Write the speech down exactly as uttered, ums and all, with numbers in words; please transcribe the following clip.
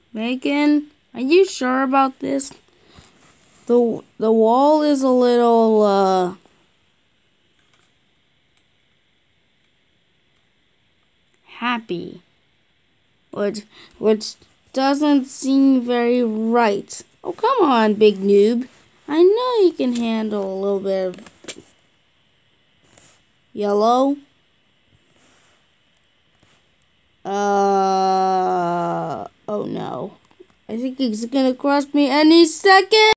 Megan, are you sure about this? The the wall is a little uh happy. Which which doesn't seem very right. Oh, come on, big noob. I know you can handle a little bit of yellow. Uh oh no. I think he's gonna cross me any second.